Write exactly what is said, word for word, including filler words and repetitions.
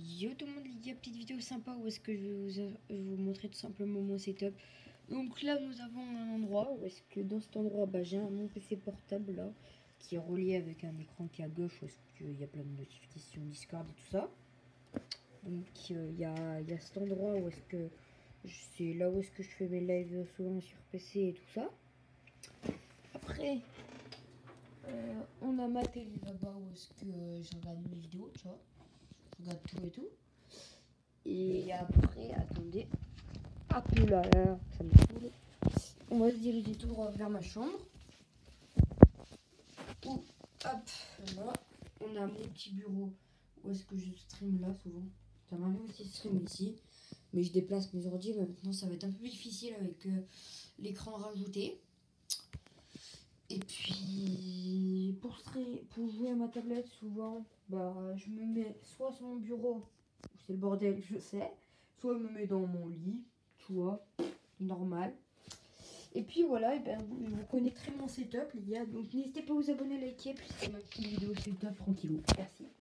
Yo tout le monde, il y a une petite vidéo sympa où est-ce que je vais vous, je vais vous montrer tout simplement mon setup. Donc là nous avons un endroit où est-ce que dans cet endroit bah, j'ai mon P C portable là qui est relié avec un écran qui est à gauche où est-ce qu'il y a plein de notifications Discord et tout ça. Donc euh, il y, a, y a cet endroit où est-ce que c'est là où est-ce que je fais mes lives souvent sur P C et tout ça. Après euh, on a ma télé là-bas où est-ce que euh, je regarde mes vidéos, tu vois. Je regarde tout et tout. Et après, attendez. Hop là là, ça me saoule. On va se diriger tout droit vers ma chambre. Ou, hop, là, on a mon petit bureau. Où est-ce que je stream là souvent. Ça m'arrive aussi de stream ici. Mais je déplace mes ordi. Mais maintenant, ça va être un peu difficile avec euh, l'écran rajouté. Et puis, pour, pour jouer à ma tablette, souvent, bah, je me mets soit sur mon bureau, c'est le bordel, je sais, soit je me mets dans mon lit, tu vois, normal. Et puis voilà, et ben, vous, vous connaîtrez mon setup, les gars. Donc n'hésitez pas à vous abonner, liker, puis c'est ma petite vidéo setup tranquillou. Merci.